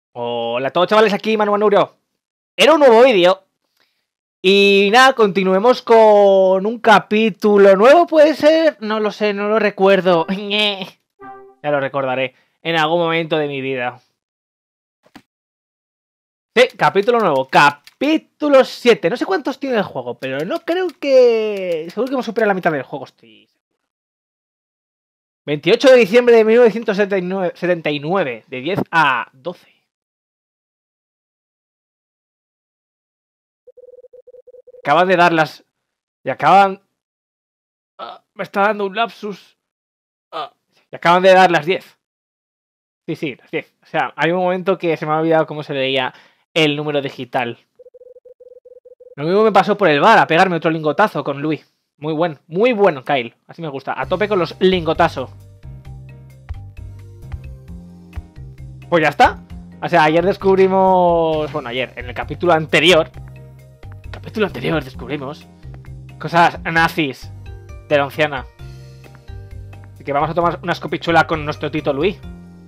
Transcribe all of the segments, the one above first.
Hola a todos, chavales, aquí Manu Manubrio. Era un nuevo vídeo. Y nada, continuemos con un capítulo nuevo, ¿puede ser? No lo sé, no lo recuerdo. Ya lo recordaré en algún momento de mi vida. Sí, capítulo nuevo. Capítulo 7. No sé cuántos tiene el juego, pero no creo que... Seguro que hemos superado la mitad del juego, estoy... 28 de diciembre de 1979. De 10 a 12. Acaban de dar las... Y acaban... me está dando un lapsus. Y acaban de dar las 10. Sí, las 10. O sea, hay un momento que se me ha olvidado cómo se leía el número digital. Lo mismo me pasó por el bar, a pegarme otro lingotazo con Luis. Muy bueno, Kyle. Así me gusta. A tope con los lingotazos. Pues ya está. O sea, ayer descubrimos... Bueno, ayer, en el capítulo anterior... descubrimos... Cosas nazis de la anciana. Así que vamos a tomar una escopichula con nuestro Tito Luis.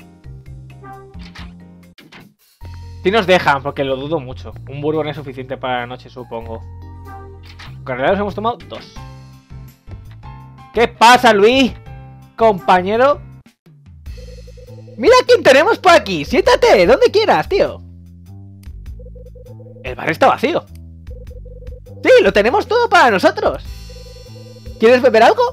Si nos dejan, porque lo dudo mucho. Un bourbon es suficiente para la noche, supongo. Con realidad nos hemos tomado 2. ¿Qué pasa, Luis? Compañero. Mira quién tenemos por aquí. Siéntate, donde quieras, tío. El bar está vacío. Sí, lo tenemos todo para nosotros. ¿Quieres beber algo?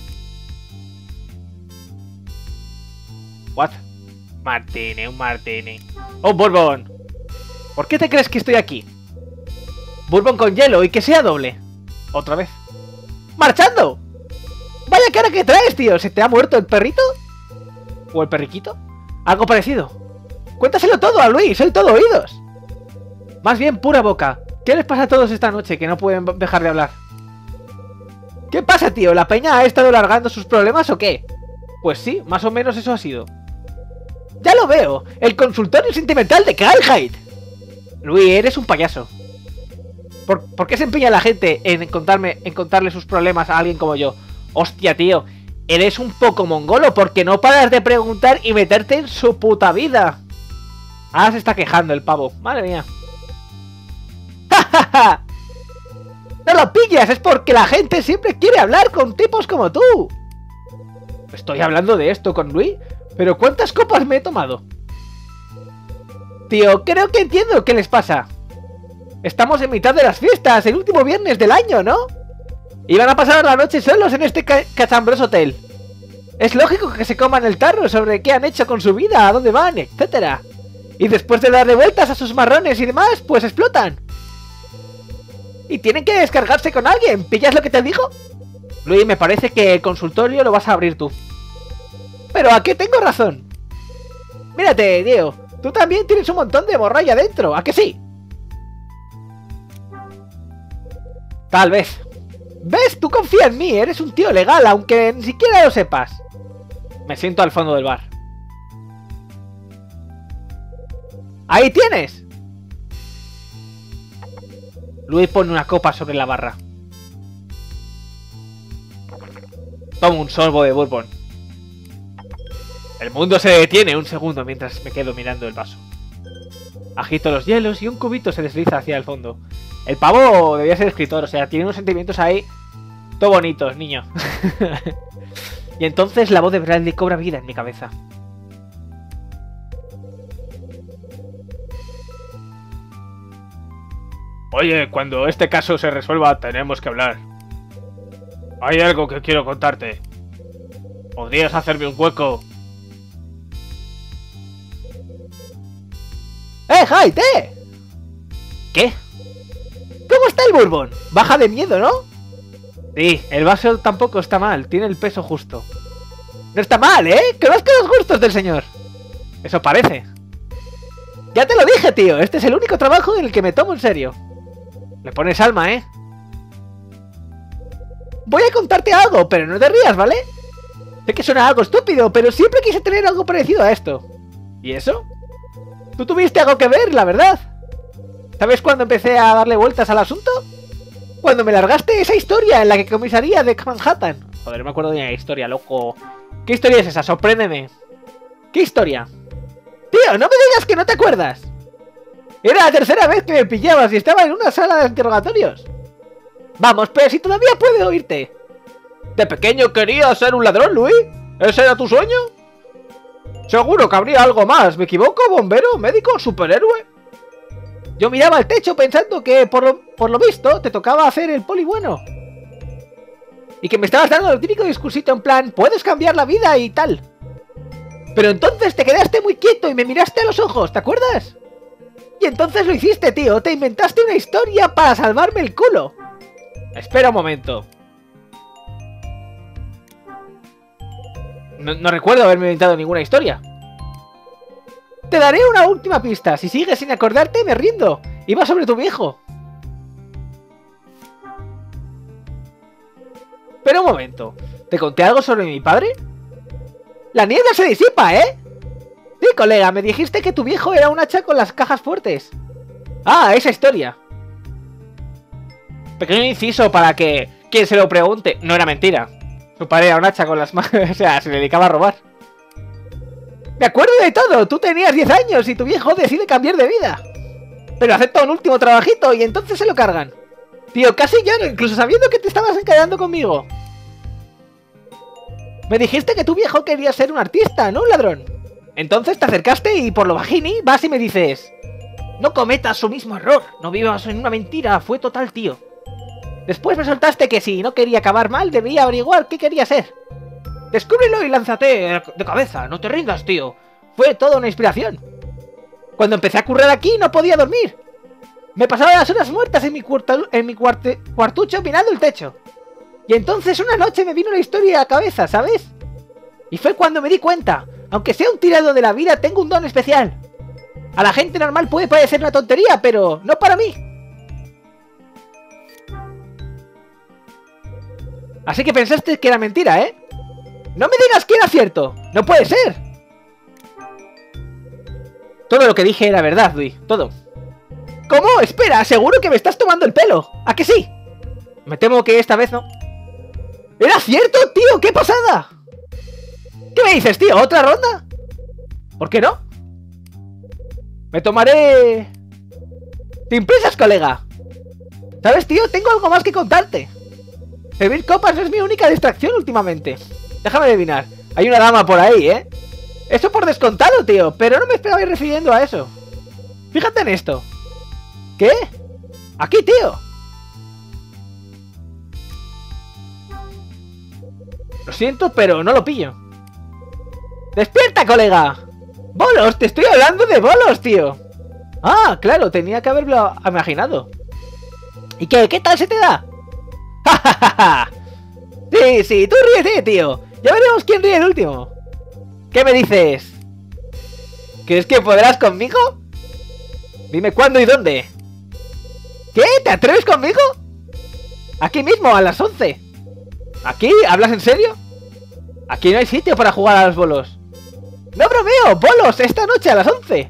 What? Martini, un martini. ¡Oh, bourbon! ¿Por qué te crees que estoy aquí? Bourbon con hielo y que sea doble. Otra vez. ¡Marchando! Vaya cara que traes, tío. ¿Se te ha muerto el perrito? ¿O el perriquito? Algo parecido. Cuéntaselo todo a Luis, soy todo oídos. Más bien pura boca. ¿Qué les pasa a todos esta noche que no pueden dejar de hablar? ¿Qué pasa, tío? ¿La peña ha estado largando sus problemas o qué? Pues sí, más o menos eso ha sido. ¡Ya lo veo! ¡El consultorio sentimental de Kyle Hyde! Luis, eres un payaso. ¿Por qué se empeña la gente en contarle sus problemas a alguien como yo? Hostia, tío, eres un poco mongolo porque no paras de preguntar y meterte en su puta vida. Ahora se está quejando el pavo. Madre mía. ¡Ja! ¡No lo pillas! Es porque la gente siempre quiere hablar con tipos como tú. Estoy hablando de esto con Luis, pero ¿cuántas copas me he tomado? Tío, creo que entiendo qué les pasa. Estamos en mitad de las fiestas, el último viernes del año, ¿no? Y van a pasar la noche solos en este cachambroso hotel. Es lógico que se coman el tarro sobre qué han hecho con su vida, a dónde van, etcétera. Y después de darle vueltas a sus marrones y demás, pues explotan. Y tienen que descargarse con alguien, ¿pillas lo que te digo? Luis, me parece que el consultorio lo vas a abrir tú. Pero ¿a qué tengo razón? Mírate, Diego, tú también tienes un montón de morralla dentro, ¿a que sí? Tal vez. ¿Ves? Tú confía en mí, eres un tío legal, aunque ni siquiera lo sepas. Me siento al fondo del bar. ¡Ahí tienes! Luis pone una copa sobre la barra. Tomo un sorbo de bourbon. El mundo se detiene un segundo mientras me quedo mirando el vaso. Agito los hielos y un cubito se desliza hacia el fondo. El pavo debía ser escritor, o sea, tiene unos sentimientos ahí todo bonitos, niño. Y entonces la voz de Bradley cobra vida en mi cabeza. Oye, cuando este caso se resuelva tenemos que hablar. Hay algo que quiero contarte. ¿Podrías hacerme un hueco? Hyde! ¿Qué? ¿Cómo está el bourbon? Baja de miedo, ¿no? Sí, el vaso tampoco está mal, tiene el peso justo. No está mal, ¿eh? Conozco los gustos del señor. Eso parece. Ya te lo dije, tío, este es el único trabajo en el que me tomo en serio. Le pones alma, ¿eh? Voy a contarte algo, pero no te rías, ¿vale? Sé que suena algo estúpido, pero siempre quise tener algo parecido a esto. ¿Y eso? Tú tuviste algo que ver, la verdad. ¿Sabes cuándo empecé a darle vueltas al asunto? Cuando me largaste esa historia en la que comisaría de Manhattan. Joder, no me acuerdo de la historia, loco. ¿Qué historia es esa? Sorpréndeme. ¿Qué historia? Tío, no me digas que no te acuerdas. Era la tercera vez que me pillabas y estaba en una sala de interrogatorios. Vamos, pero si todavía puedo oírte. ¿De pequeño querías ser un ladrón, Luis? ¿Ese era tu sueño? Seguro que habría algo más. ¿Me equivoco? ¿Bombero? ¿Médico? ¿Superhéroe? Yo miraba al techo pensando que, por lo visto, te tocaba hacer el poli bueno. Y que me estabas dando el típico discursito en plan, puedes cambiar la vida y tal. Pero entonces te quedaste muy quieto y me miraste a los ojos, ¿te acuerdas? Y entonces lo hiciste, tío. Te inventaste una historia para salvarme el culo. Espera un momento. No recuerdo haberme inventado ninguna historia. Te daré una última pista. Si sigues sin acordarte, me rindo. Iba sobre tu viejo. Pero un momento. ¿Te conté algo sobre mi padre? La niebla se disipa, ¿eh? Sí, colega, me dijiste que tu viejo era un hacha con las cajas fuertes. Ah, esa historia. Pequeño inciso para que quien se lo pregunte. No era mentira. Su padre era un hacha con las manos. O sea, se dedicaba a robar. Me acuerdo de todo. Tú tenías 10 años y tu viejo decide cambiar de vida. Pero acepta un último trabajito y entonces se lo cargan. Tío, casi lloro, incluso sabiendo que te estabas encadenando conmigo. Me dijiste que tu viejo quería ser un artista, no un ladrón. Entonces te acercaste y por lo bajini vas y me dices: no cometas su mismo error, no vivas en una mentira, fue total, tío. Después me soltaste que si no quería acabar mal, debía averiguar qué quería ser. Descúbrelo y lánzate de cabeza, no te rindas, tío. Fue toda una inspiración. Cuando empecé a currar aquí no podía dormir. Me pasaba las horas muertas en mi cuartucho mirando el techo. Y entonces una noche me vino la historia a la cabeza, ¿sabes? Y fue cuando me di cuenta, aunque sea un tirado de la vida, tengo un don especial. A la gente normal puede parecer una tontería, pero no para mí. Así que pensaste que era mentira, ¿eh? ¡No me digas que era cierto! ¡No puede ser! Todo lo que dije era verdad, Luis, todo. ¿Cómo? Espera, seguro que me estás tomando el pelo. ¿A que sí? Me temo que esta vez no. ¡Era cierto, tío! ¡Qué pasada! ¿Qué me dices, tío? ¿Otra ronda? ¿Por qué no? Me tomaré... Sin prisas, colega. ¿Sabes, tío? Tengo algo más que contarte. Servir copas no es mi única distracción últimamente. Déjame adivinar. Hay una dama por ahí, ¿eh? Eso por descontado, tío. Pero no me esperaba ir refiriendo a eso. Fíjate en esto. ¿Qué? Aquí, tío. Lo siento, pero no lo pillo. ¡Despierta, colega! ¡Bolos! ¡Te estoy hablando de bolos, tío! Ah, claro, tenía que haberlo imaginado. ¿Y qué tal se te da? ¡Ja, ja, ja, ja! Sí, sí, tú ríete, tío. Ya veremos quién ríe el último. ¿Qué me dices? ¿Crees que podrás conmigo? Dime cuándo y dónde. ¿Qué? ¿Te atreves conmigo? Aquí mismo, a las 11. ¿Aquí? ¿Hablas en serio? Aquí no hay sitio para jugar a los bolos. ¡No bromeo! ¡Bolos! Esta noche a las 11.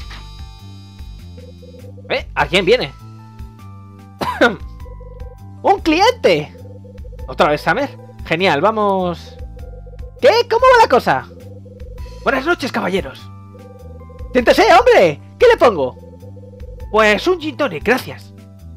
¿A quién viene? ¡Un cliente! ¿Otra vez, Summer? Genial, vamos... ¿Qué? ¿Cómo va la cosa? Buenas noches, caballeros. ¡Siéntese, hombre! ¿Qué le pongo? Pues un gin tonic, gracias.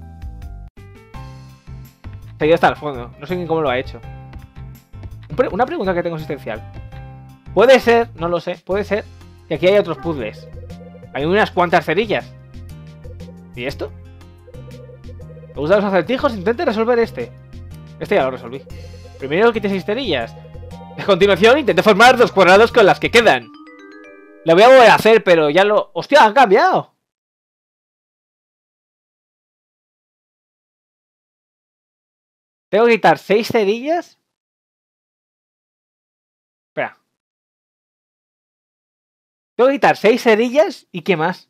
Se ha ido hasta el fondo. No sé ni cómo lo ha hecho. Una pregunta que tengo existencial. Puede ser, no lo sé, puede ser que aquí hay otros puzzles. Hay unas cuantas cerillas. ¿Y esto? ¿Te gustan los acertijos? Intente resolver este. Este ya lo resolví. Primero quite 6 cerillas. A continuación intente formar 2 cuadrados con las que quedan. Lo voy a volver a hacer, pero ya lo... ¡Hostia, han cambiado! Tengo que quitar 6 cerillas. Espera. Tengo que quitar 6 cerillas y ¿qué más?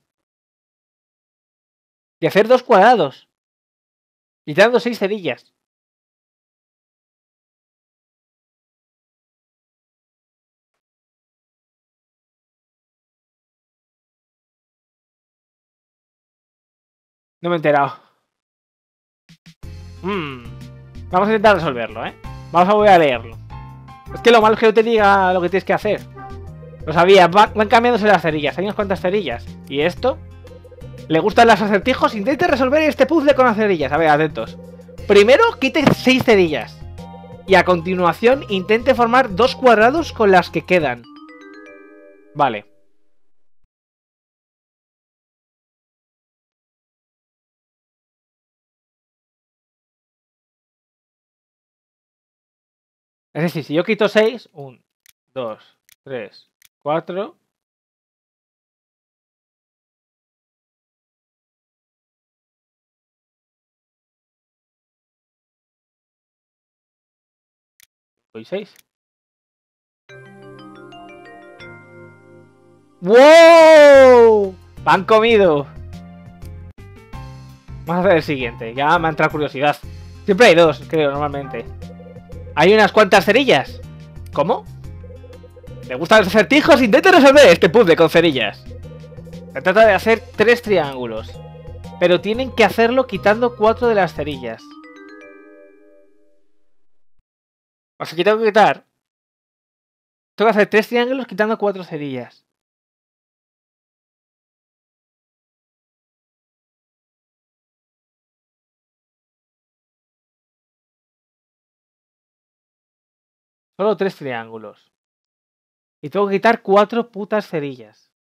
Y hacer 2 cuadrados. Quitando 6 cerillas. No me he enterado. Vamos a intentar resolverlo, ¿eh? Vamos a volver a leerlo. Es que lo malo es que no te diga lo que tienes que hacer. Lo sabía, van cambiándose las cerillas. Hay unas cuantas cerillas. ¿Y esto? ¿Le gustan los acertijos? Intente resolver este puzzle con las cerillas. A ver, atentos. Primero, quite 6 cerillas. Y a continuación, intente formar 2 cuadrados con las que quedan. Vale. Es decir, si yo quito 6, 1, 2, 3, 4... y 6. ¡Wow! ¡Pan comido! Vamos a hacer el siguiente. Ya me ha entrado curiosidad. Siempre hay 2, creo, normalmente. Hay unas cuantas cerillas. ¿Cómo? ¿Le gustan los acertijos? Intenta resolver este puzzle con cerillas. Se trata de hacer 3 triángulos. Pero tienen que hacerlo quitando 4 de las cerillas. O sea, que tengo que quitar. Tengo que hacer 3 triángulos quitando 4 cerillas. Solo 3 triángulos. Y tengo que quitar 4 putas cerillas.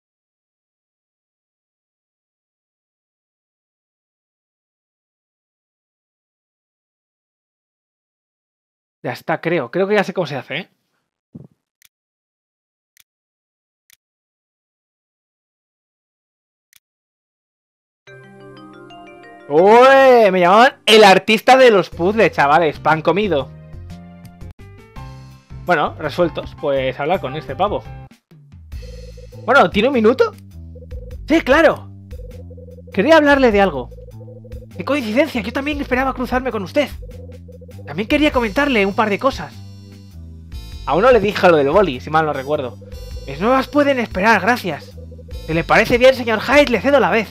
Ya está, creo. Creo que ya sé cómo se hace, ¿eh? ¡Uy! Me llamaban el artista de los puzzles, chavales. Pan comido. Bueno, resueltos. Pues hablar con este pavo. Bueno, ¿tiene un minuto? Sí, claro. Quería hablarle de algo. ¡Qué coincidencia! Yo también esperaba cruzarme con usted. También quería comentarle un par de cosas. A uno le dije lo del boli, si mal no recuerdo. Mis nuevas pueden esperar, gracias. Si le parece bien, señor Hyde, le cedo la vez.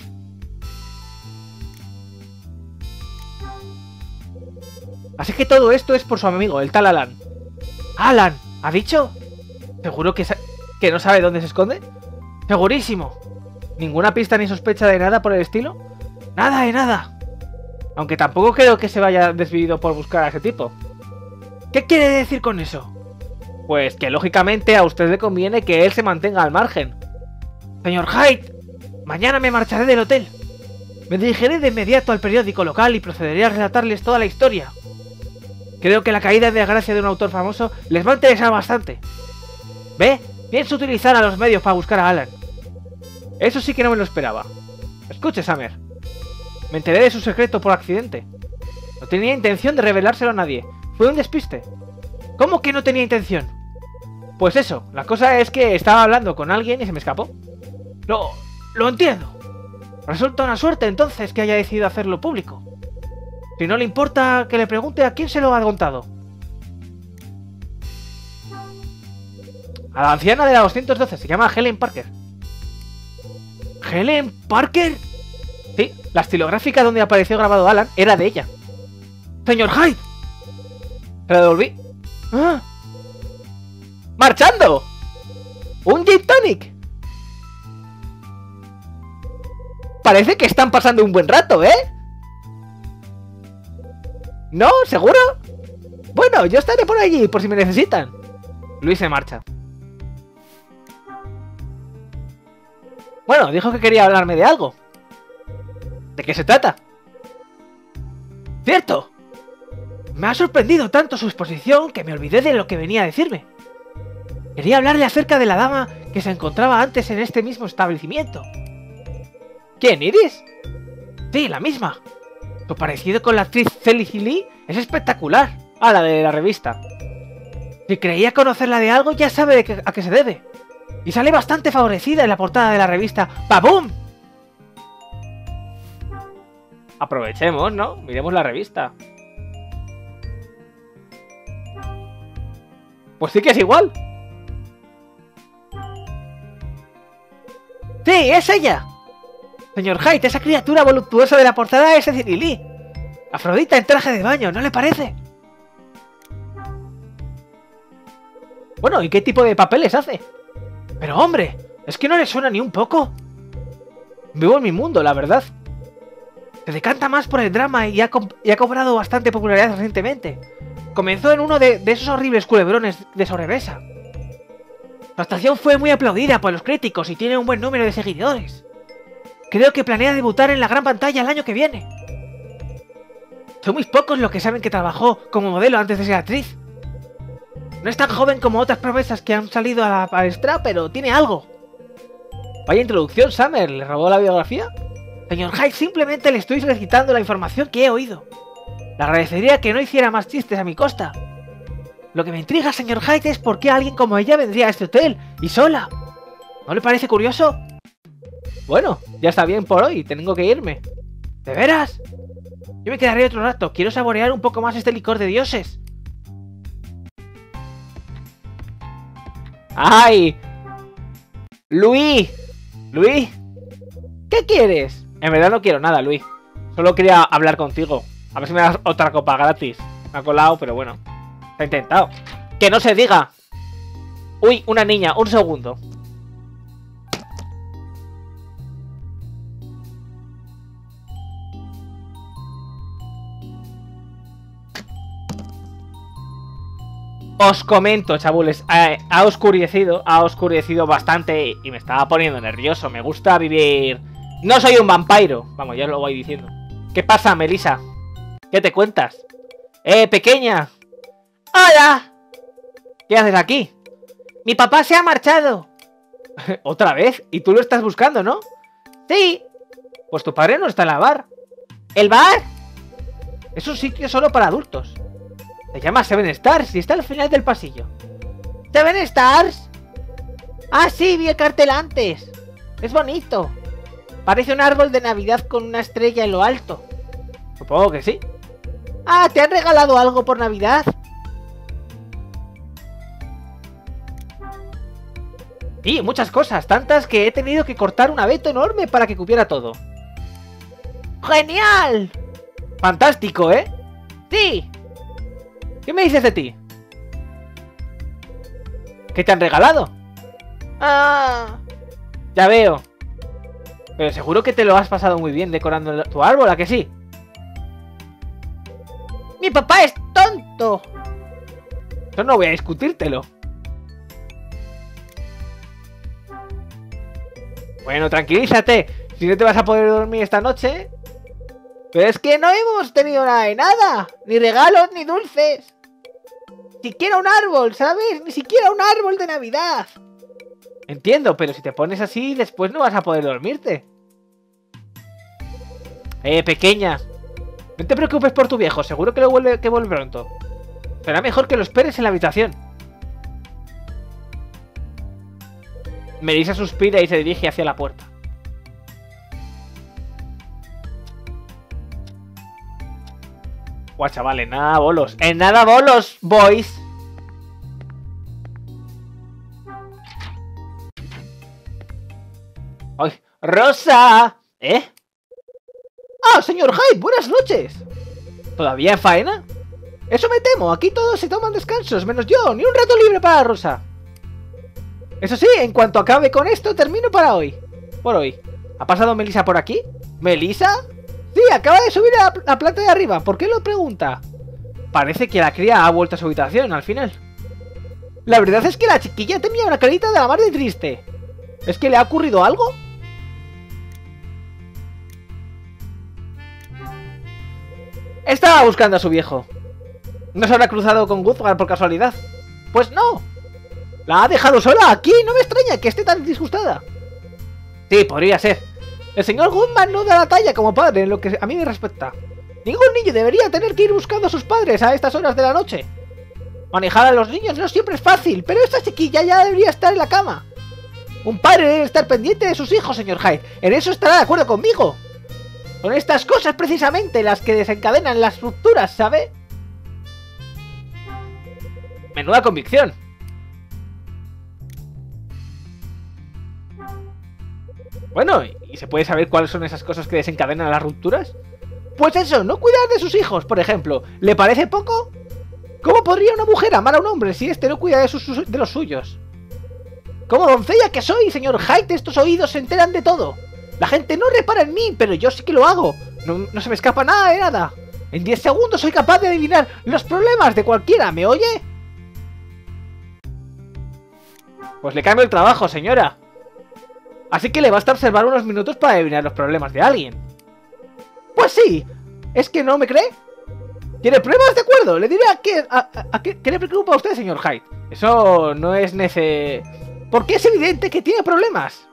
Así que todo esto es por su amigo, el tal Alan. ¿Alan? ¿Ha dicho? ¿Seguro que no sabe dónde se esconde? Segurísimo. ¿Ninguna pista ni sospecha de nada por el estilo? Nada de nada. Aunque tampoco creo que se vaya desvivido por buscar a ese tipo. ¿Qué quiere decir con eso? Pues que lógicamente a usted le conviene que él se mantenga al margen. Señor Hyde, mañana me marcharé del hotel. Me dirigiré de inmediato al periódico local y procederé a relatarles toda la historia. Creo que la caída de gracia de un autor famoso les va a interesar bastante. ¿Ve? Pienso utilizar a los medios para buscar a Alan. Eso sí que no me lo esperaba. Escuche, Summer. Me enteré de su secreto por accidente. No tenía intención de revelárselo a nadie. Fue un despiste. ¿Cómo que no tenía intención? Pues eso, la cosa es que estaba hablando con alguien y se me escapó. Lo entiendo. Resulta una suerte entonces que haya decidido hacerlo público. Si no le importa que le pregunte a quién se lo ha contado. A la anciana de la 212, se llama Helen Parker. ¿Helen Parker? Sí, la estilográfica donde apareció grabado Alan era de ella. ¡Señor Hyde! Se la devolví. ¡Ah! ¡Marchando! ¡Un gin tonic! Parece que están pasando un buen rato, ¿eh? ¿No? ¿Seguro? Bueno, yo estaré por allí, por si me necesitan. Luis se marcha. Bueno, dijo que quería hablarme de algo. ¿De qué se trata? ¡Cierto! Me ha sorprendido tanto su exposición que me olvidé de lo que venía a decirme. Quería hablarle acerca de la dama que se encontraba antes en este mismo establecimiento. ¿Quién, Iris? Sí, la misma. Su parecido con la actriz Felicity Lee es espectacular. Ah, la de la revista. Si creía conocerla de algo, ya sabe a qué se debe. Y sale bastante favorecida en la portada de la revista ¡Baboom! Aprovechemos, ¿no? Miremos la revista. Pues sí que es igual. ¡Sí, es ella! Señor Hyde, esa criatura voluptuosa de la portada es Cecily Lee. Afrodita en traje de baño, ¿no le parece? Bueno, ¿y qué tipo de papeles hace? Pero hombre, ¿es que no le suena ni un poco? Vivo en mi mundo, la verdad. Se decanta más por el drama y ha cobrado bastante popularidad recientemente. Comenzó en uno de esos horribles culebrones de sobremesa. La actuación fue muy aplaudida por los críticos y tiene un buen número de seguidores. Creo que planea debutar en la gran pantalla el año que viene. Son muy pocos los que saben que trabajó como modelo antes de ser actriz. No es tan joven como otras promesas que han salido a la palestra, pero tiene algo. Vaya introducción, Summer. ¿Le robó la biografía? Señor Hyde, simplemente le estoy recitando la información que he oído. Le agradecería que no hiciera más chistes a mi costa. Lo que me intriga, señor Hyde, es por qué alguien como ella vendría a este hotel, y sola. ¿No le parece curioso? Bueno, ya está bien por hoy, tengo que irme. ¿De veras? Yo me quedaré otro rato, quiero saborear un poco más este licor de dioses. ¡Ay! ¡Luis! ¿Luis? ¿Qué quieres? En verdad no quiero nada, Luis. Solo quería hablar contigo. A ver si me das otra copa gratis. Me ha colado, pero bueno. Se ha intentado. ¡Que no se diga! Uy, una niña, un segundo. Os comento, chabules, ha oscurecido bastante y me estaba poniendo nervioso. Me gusta vivir... No soy un vampiro. Vamos, ya os lo voy diciendo. ¿Qué pasa, Melissa? ¿Qué te cuentas? Pequeña. ¡Hola! ¿Qué haces aquí? Mi papá se ha marchado. ¿Otra vez? ¿Y tú lo estás buscando, no? Sí. Pues tu padre no está en la bar. ¿El bar? Es un sitio solo para adultos. Se llama Seven Stars y está al final del pasillo. ¿Seven Stars? Ah, sí, vi el cartel antes. Es bonito. Parece un árbol de Navidad con una estrella en lo alto. Supongo que sí. Ah, ¿te han regalado algo por Navidad? Sí, muchas cosas, tantas que he tenido que cortar un abeto enorme para que cupiera todo. ¡Genial! Fantástico, ¿eh? Sí. ¿Qué me dices de ti? ¿Qué te han regalado? Ah, ya veo. Pero seguro que te lo has pasado muy bien decorando tu árbol, ¿a que sí? ¡Mi papá es tonto! Yo no voy a discutírtelo. Bueno, tranquilízate. Si no te vas a poder dormir esta noche... Pero es que no hemos tenido nada de nada. Ni regalos, ni dulces. Ni siquiera un árbol, ¿sabes? Ni siquiera un árbol de Navidad. Entiendo, pero si te pones así, después no vas a poder dormirte. Pequeña. No te preocupes por tu viejo, seguro que vuelve pronto. Será mejor que lo esperes en la habitación. Melissa suspira y se dirige hacia la puerta. Guau, chavales, nada bolos. En nada bolos, boys. ¡Ay! ¡Rosa! ¿Eh? ¡Ah, señor Hyde! ¡Buenas noches! ¿Todavía en faena? Eso me temo. Aquí todos se toman descansos, menos yo. Ni un rato libre para Rosa. Eso sí, en cuanto acabe con esto, termino para hoy. Por hoy. ¿Ha pasado Melissa por aquí? ¿Melissa? Sí, acaba de subir a la planta de arriba. ¿Por qué lo pregunta? Parece que la cría ha vuelto a su habitación al final. La verdad es que la chiquilla tenía una carita de la mar de triste. ¿Es que le ha ocurrido algo? Estaba buscando a su viejo. ¿No se habrá cruzado con Guthgar por casualidad? Pues no. La ha dejado sola aquí. No me extraña que esté tan disgustada. Sí, podría ser. El señor Goodman no da la talla como padre en lo que a mí me respecta. Ningún niño debería tener que ir buscando a sus padres a estas horas de la noche. Manejar a los niños no siempre es fácil, pero esta chiquilla ya debería estar en la cama. Un padre debe estar pendiente de sus hijos, señor Hyde. En eso estará de acuerdo conmigo. Son estas cosas precisamente las que desencadenan las rupturas, ¿sabe? Menuda convicción. Bueno, ¿y se puede saber cuáles son esas cosas que desencadenan las rupturas? Pues eso, no cuidar de sus hijos, por ejemplo. ¿Le parece poco? ¿Cómo podría una mujer amar a un hombre si éste no cuida de los suyos? Como doncella que soy, señor Hyde, estos oídos se enteran de todo. La gente no repara en mí, pero yo sí que lo hago. No se me escapa nada de nada. En 10 segundos soy capaz de adivinar los problemas de cualquiera, ¿me oye? Pues le cambio el trabajo, señora. Así que le basta observar unos minutos para adivinar los problemas de alguien. Pues sí. ¿Es que no me cree? ¿Tiene pruebas? De acuerdo. Le diré ¿qué le preocupa a usted, señor Hyde? Eso no es necesario. Porque es evidente que tiene problemas.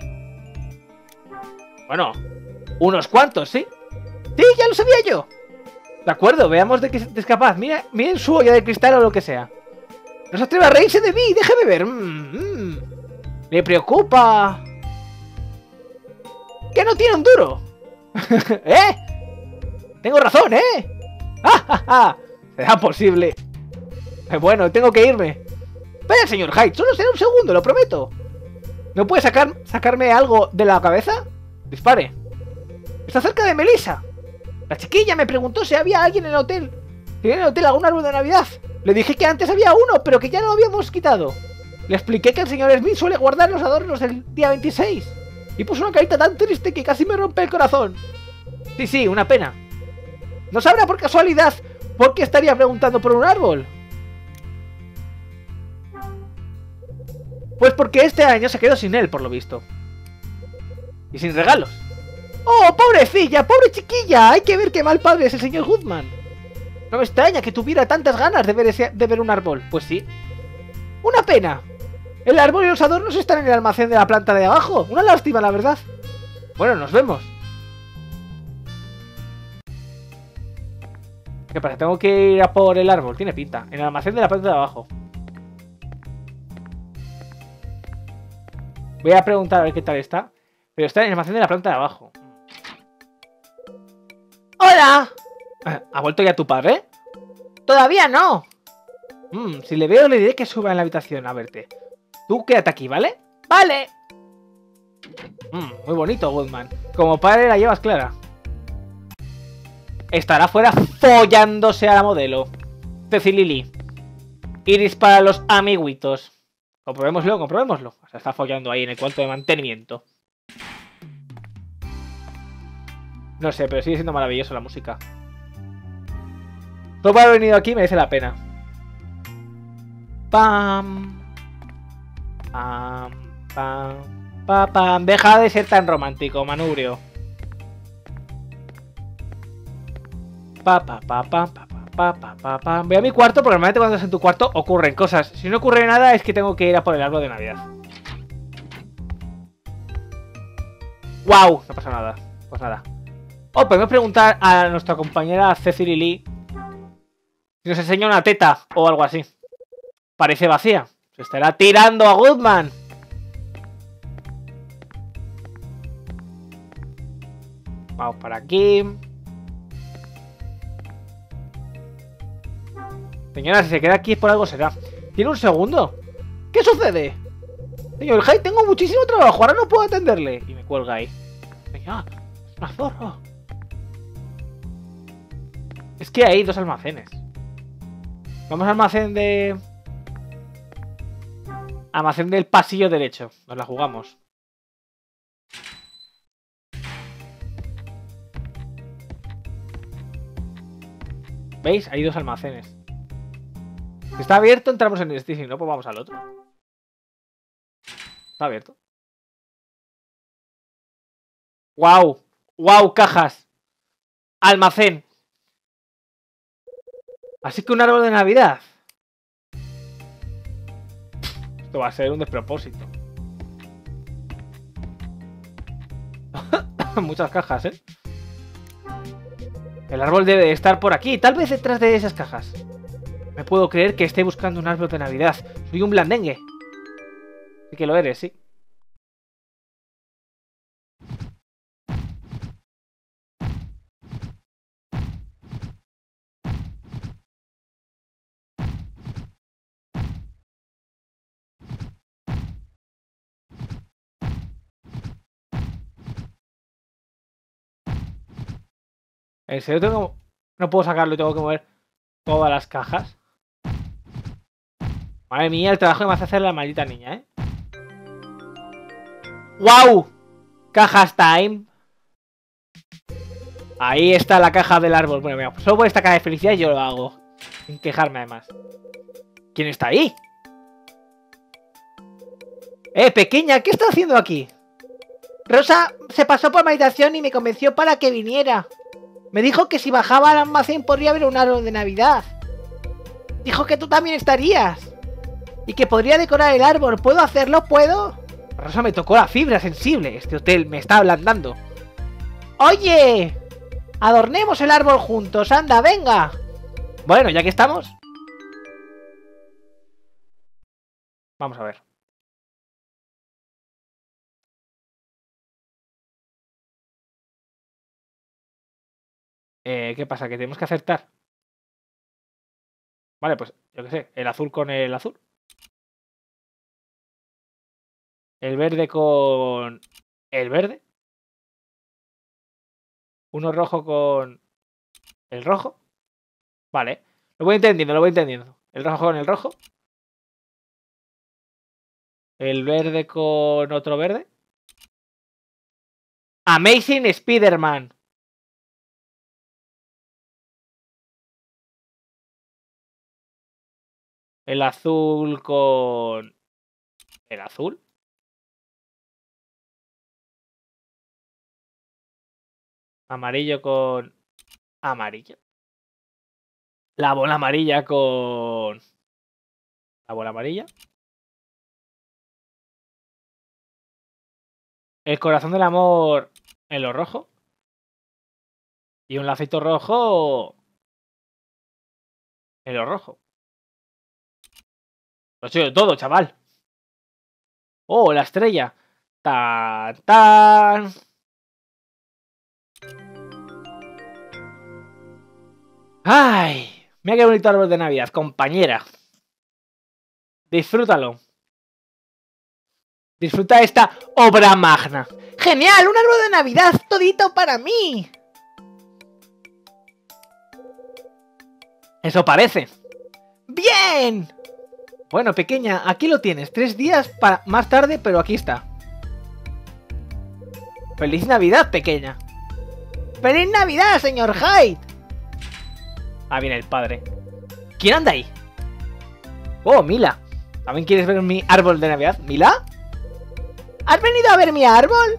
Bueno, unos cuantos, ¿sí? Sí, ya lo sabía yo. De acuerdo, veamos de qué es capaz. Miren su olla de cristal o lo que sea. No se atreve a reírse de mí, déjeme ver. Me preocupa que no tiene un duro. ¿Eh? Tengo razón, ¿eh? ¡Ja! ¿Será posible? Bueno, tengo que irme. Vaya, señor Hyde, solo será un segundo, lo prometo. ¿No puede sacarme algo de la cabeza? Dispare. Está cerca de Melissa. La chiquilla me preguntó si había alguien en el hotel. ¿Tiene en el hotel algún árbol de Navidad? Le dije que antes había uno, pero que ya lo habíamos quitado. Le expliqué que el señor Smith suele guardar los adornos el día 26. Y puso una carita tan triste que casi me rompe el corazón. Sí, una pena. ¿No sabrá por casualidad por qué estaría preguntando por un árbol? Pues porque este año se quedó sin él, por lo visto. Y sin regalos. ¡Oh, pobrecilla! ¡Pobre chiquilla! Hay que ver qué mal padre es el señor Goodman. No me extraña que tuviera tantas ganas de ver un árbol. Pues sí. Una pena. El árbol y los adornos están en el almacén de la planta de abajo. Una lástima, la verdad. Bueno, nos vemos. ¿Qué pasa? Tengo que ir a por el árbol. Tiene pinta. En el almacén de la planta de abajo. Voy a preguntar a ver qué tal está. Pero está en el almacén de la planta de abajo. ¡Hola! ¿Ha vuelto ya tu padre? ¡Todavía no! Si le veo le diré que suba en la habitación a verte. Tú quédate aquí, ¿vale? ¡Vale! Muy bonito, Goodman. Como padre la llevas clara. Estará fuera follándose a la modelo. Cecily Lee. Iris para los amiguitos. Comprobémoslo. Se está follando ahí en el cuarto de mantenimiento. No sé, pero sigue siendo maravilloso la música. Todo por haber venido aquí merece la pena. Pam. Pam. Deja de ser tan romántico, manubrio. Voy a mi cuarto porque normalmente cuando estás en tu cuarto ocurren cosas. Si no ocurre nada es que tengo que ir a por el árbol de Navidad. ¡Wow! No pasa nada. Pues nada. Podemos preguntar a nuestra compañera Cecily Lee si nos enseña una teta o algo así. Parece vacía. Se estará tirando a Goodman. Vamos para aquí. Señora, si se queda aquí es por algo será. ¿Tiene un segundo? ¿Qué sucede? Señor Hyde, tengo muchísimo trabajo. Ahora no puedo atenderle. Y me cuelga ahí. Señor, es una zorra. Es que hay dos almacenes. Vamos al almacén de... Almacén del pasillo derecho. Nos la jugamos. ¿Veis? Hay dos almacenes. Si está abierto, entramos en este. Si no, pues vamos al otro. Está abierto. ¡Wow! ¡Wow! Cajas. Almacén. Así que un árbol de Navidad. Esto va a ser un despropósito. Muchas cajas, ¿eh? El árbol debe de estar por aquí, tal vez detrás de esas cajas. Me puedo creer que esté buscando un árbol de Navidad. Soy un blandengue. Sí que lo eres, sí. ¿En serio no puedo sacarlo y tengo que mover todas las cajas? Madre mía, el trabajo que me hace hacer la maldita niña, ¿eh? ¡Wow! Cajas time. Ahí está la caja del árbol. Bueno, mira, solo por esta caja de felicidad yo lo hago. Sin quejarme además. ¿Quién está ahí? Pequeña, ¿qué está haciendo aquí? Rosa se pasó por mi habitación y me convenció para que viniera. Me dijo que si bajaba al almacén podría haber un árbol de Navidad. Dijo que tú también estarías. Y que podría decorar el árbol. ¿Puedo hacerlo? ¿Puedo? Rosa me tocó la fibra sensible. Este hotel me está ablandando. ¡Oye! Adornemos el árbol juntos. ¡Anda, venga! Bueno, ya que estamos. Vamos a ver. ¿Qué pasa? ¿Que tenemos que acertar? Vale, pues yo qué sé. El azul con el azul. El verde con el verde. Uno rojo con el rojo. Vale. Lo voy entendiendo, lo voy entendiendo. El rojo con el rojo. El verde con otro verde. Amazing Spider-Man. El azul con el azul. Amarillo con amarillo. La bola amarilla con la bola amarilla. El corazón del amor en lo rojo. Y un lacito rojo en lo rojo. Lo he hecho todo, chaval. Oh, la estrella. Tan, tan. Ay, mira qué bonito árbol de Navidad, compañera. Disfrútalo. Disfruta esta obra magna. ¡Genial! ¡Un árbol de Navidad todito para mí! Eso parece. ¡Bien! Bueno, pequeña, aquí lo tienes. 3 días para más tarde, pero aquí está. ¡Feliz Navidad, pequeña! ¡Feliz Navidad, señor Hyde! Ah, viene el padre. ¿Quién anda ahí? Oh, Mila. ¿También quieres ver mi árbol de Navidad? ¿Mila? ¿Has venido a ver mi árbol?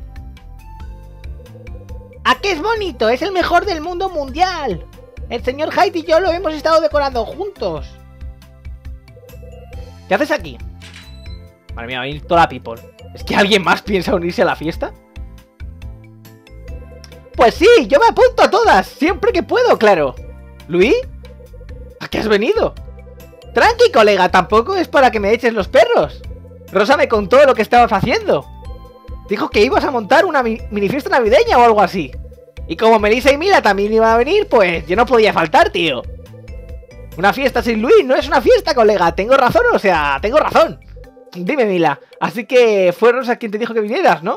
¿A qué es bonito? Es el mejor del mundo mundial. El señor Hyde y yo lo hemos estado decorando juntos. ¿Qué haces aquí? Madre mía, va a venir toda la people. ¿Es que alguien más piensa unirse a la fiesta? Pues sí, yo me apunto a todas, siempre que puedo, claro. ¿Luis? ¿A qué has venido? Tranqui, colega, tampoco es para que me eches los perros. Rosa me contó lo que estabas haciendo. Dijo que ibas a montar una mini fiesta navideña o algo así. Y como Melissa y Mila también iban a venir, pues yo no podía faltar, tío. Una fiesta sin Luis no es una fiesta, colega. ¿Tengo razón? O sea, tengo razón. Dime, Mila. Así que fue Rosa quien te dijo que vinieras, ¿no?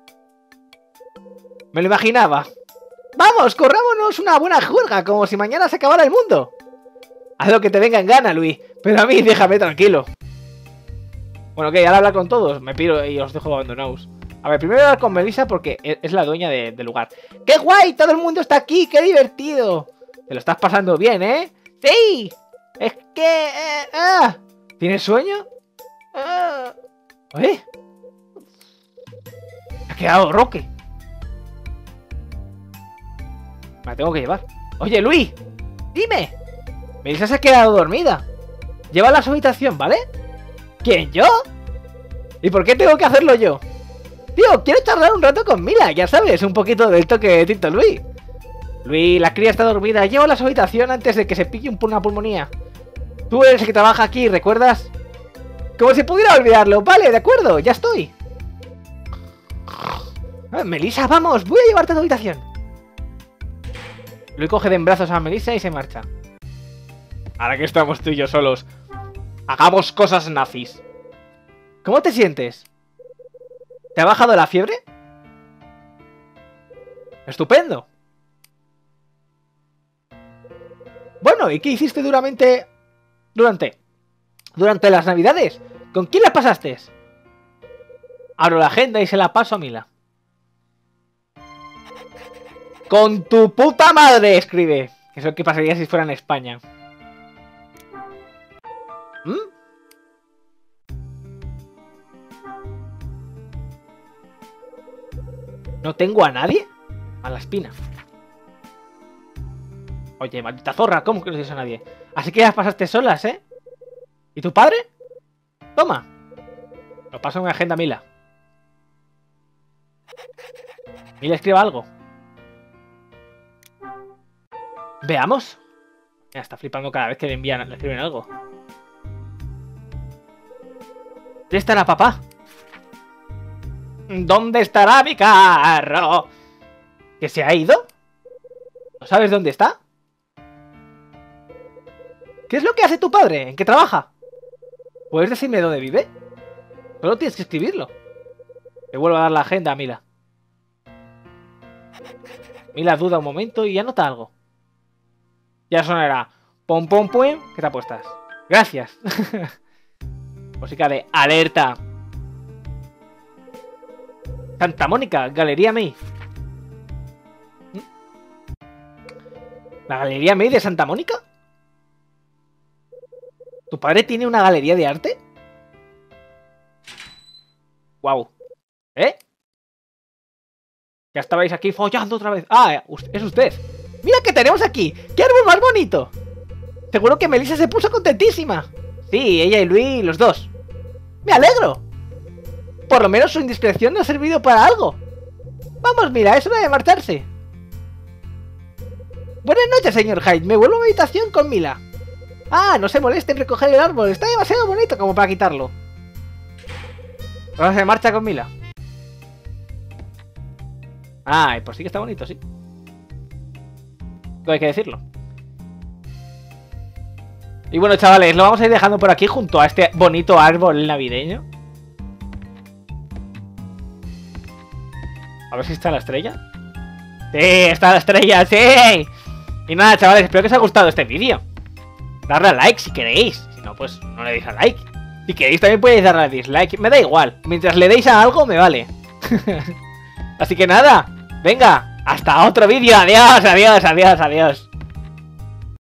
Me lo imaginaba. Vamos, corrámonos una buena juerga, como si mañana se acabara el mundo. Haz lo que te venga en gana, Luis. Pero a mí déjame tranquilo. Bueno, ok, ahora hablar con todos. Me piro y os dejo abandonados. A ver, primero hablar con Melissa porque es la dueña del lugar. ¡Qué guay! Todo el mundo está aquí, qué divertido. Te lo estás pasando bien, ¿eh? ¡Sí! Es que... ¿Tienes sueño? ¿Eh? Me ha quedado Roque. Me la tengo que llevar. Oye, Luis, dime. Melissa se ha quedado dormida. Llévala a su habitación, ¿vale? ¿Quién, yo? ¿Y por qué tengo que hacerlo yo? Tío, quiero charlar un rato con Mila, ya sabes, un poquito del toque de Tito Luis. Luis, la cría está dormida, llévala a su habitación antes de que se pille una pulmonía. Tú eres el que trabaja aquí, ¿recuerdas? Como si pudiera olvidarlo, vale, de acuerdo, ya estoy. Melissa, vamos, voy a llevarte a tu habitación. Luis coge de en brazos a Melissa y se marcha. Ahora que estamos tú y yo solos, hagamos cosas nazis. ¿Cómo te sientes? ¿Te ha bajado la fiebre? ¡Estupendo! Bueno, ¿y qué hiciste durante las navidades? ¿Con quién las pasaste? Abro la agenda y se la paso a Mila. ¡Con tu puta madre! Escribe. Que es lo que pasaría si fuera en España. ¿No tengo a nadie? Mala espina. Oye, maldita zorra, ¿cómo que no tienes a nadie? Así que las pasaste solas, ¿eh? ¿Y tu padre? Toma. Lo paso en mi agenda, Mila. Mila, escriba algo. Veamos. Ya está flipando cada vez que le escriben algo. ¿Dónde estará papá? ¿Dónde estará mi carro? ¿Que se ha ido? ¿No sabes dónde está? ¿Qué es lo que hace tu padre? ¿En qué trabaja? ¿Puedes decirme dónde vive? Solo tienes que escribirlo. Le vuelvo a dar la agenda a Mila. Mila duda un momento y anota algo. Ya sonará. Pom pom pum. ¿Qué te apuestas? Gracias. Música de alerta. Santa Mónica, Galería May. ¿La Galería May de Santa Mónica? ¿Tu padre tiene una galería de arte? Wow. ¿Eh? Ya estabais aquí follando otra vez. Ah, es usted. ¡Mira qué tenemos aquí! ¡Qué árbol más bonito! Seguro que Melissa se puso contentísima. Sí, ella y Luis, los dos. ¡Me alegro! Por lo menos su indiscreción ha servido para algo. Vamos, mira, es hora de marcharse. Buenas noches, señor Hyde. Me vuelvo a mi habitación con Mila. Ah, no se moleste en recoger el árbol. Está demasiado bonito como para quitarlo. Ahora se marcha con Mila. Ah, pues sí que está bonito, sí. Hay que decirlo. Y bueno, chavales, lo vamos a ir dejando por aquí junto a este bonito árbol navideño. A ver si está la estrella. ¡Sí! ¡Está la estrella! ¡Sí! Y nada, chavales, espero que os haya gustado este vídeo. Darle a like si queréis. Si no, pues no le deis a like. Si queréis también podéis darle a dislike. Me da igual. Mientras le deis a algo, me vale. Así que nada. Venga. Hasta otro vídeo. Adiós, adiós, adiós, adiós.